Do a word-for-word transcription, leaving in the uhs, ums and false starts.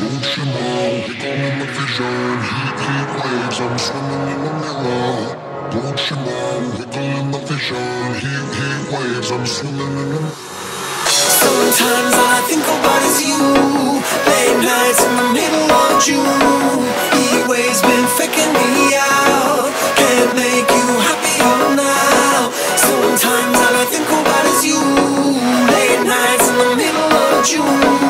Don't you know, wiggle in the vision, heat, heat waves, I'm swimming in the mirror. Don't you know, wiggle in the vision, heat, heat waves, I'm swimming in the mirror. Sometimes all I think about is you. Late nights in the middle of June. Heat waves been faking me out. Can't make you happier now. Sometimes all I think about is you. Late nights in the middle of June.